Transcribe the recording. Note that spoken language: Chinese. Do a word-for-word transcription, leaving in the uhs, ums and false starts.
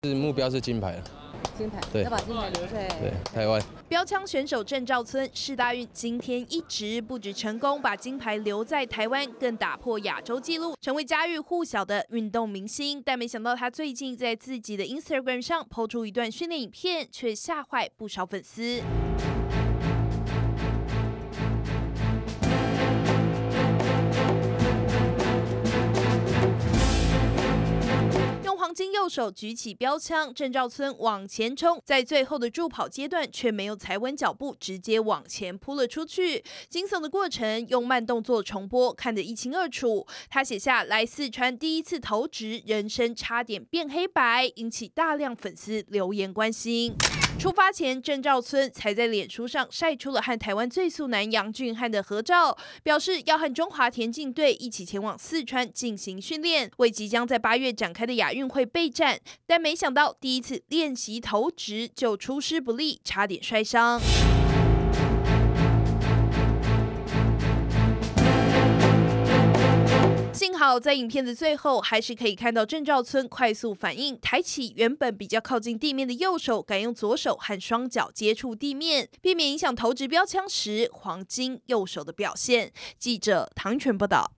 是目标是金牌了。 金牌， 对， 要把金牌留在对台湾。 标枪选手郑兆村世大运今天一直不止成功把金牌留在台湾，更打破亚洲纪录，成为家喻户晓的运动明星。但没想到他最近在自己的 Instagram 上抛出一段训练影片，却吓坏不少粉丝。 黄金右手举起标枪，郑兆村往前冲，在最后的助跑阶段却没有踩稳脚步，直接往前扑了出去。惊悚的过程用慢动作重播，看得一清二楚。他写下来四川第一次投掷，人生差点变黑白，引起大量粉丝留言关心。 出发前，郑兆村才在脸书上晒出了和台湾最速男杨俊翰的合照，表示要和中华田径队一起前往四川进行训练，为即将在八月展开的亚运会备战。但没想到第一次练习投掷就出师不利，差点摔伤。 幸好在影片的最后，还是可以看到郑兆村快速反应，抬起原本比较靠近地面的右手，改用左手和双脚接触地面，避免影响投掷标枪时黄金右手的表现。记者唐全报道。